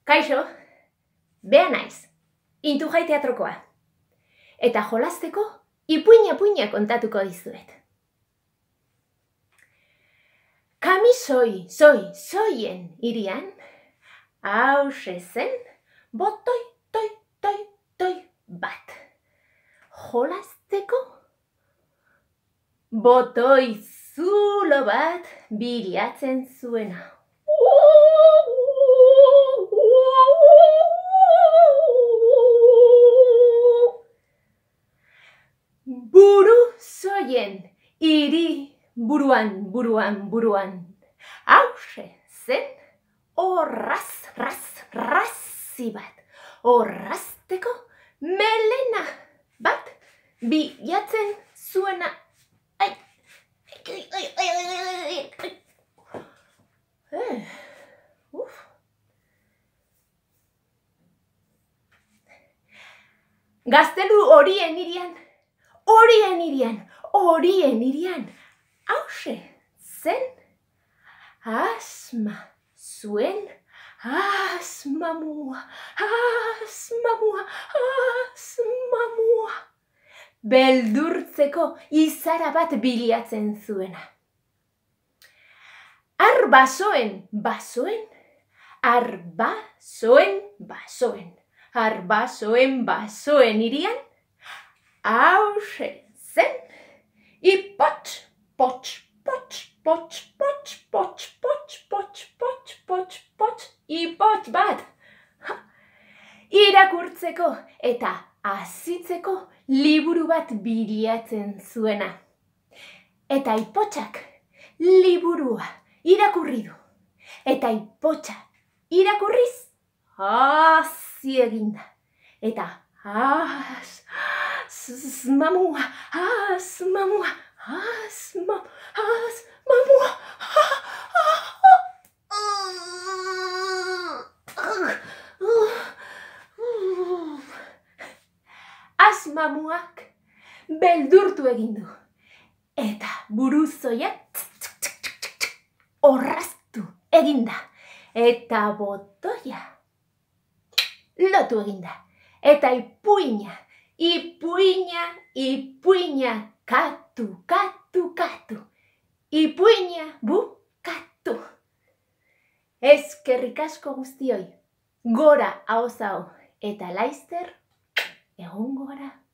Kaixo, bea naiz, Intujai teatrokoa. Eta jolasteko ipuina kontatuko dizuet. Kamisoien irian, hause zen, botoi, toi bat. Jolasteko, botoi zulo bat bilatzen zuena. Buruzoien iri buruan. Hause zen orrazi bat. Orrazteko melena bat bilatzen zuena. Gaztelu horien irian, hause zen, asma zuen, asmamua. Beldurtzeko izara bat bilatzen zuena. Arbasoen basoen irian, hause zen, ipotx, ipotx bat. Irakurtzeko eta azitzeko liburu bat bilatzen zuena. Eta ipotxak liburua irakurri du. Eta ipotxa irakurriz hazi eginda. Eta asmamua. Asmamuak beldurtu egin du. Eta buruzoia orraztu eginda. Eta botoia lotu eginda. Eta ipuina, katu. Ipuina bukatu. Eskerrik asko guztioi. Gora ahoz hau eta laizter egon gora.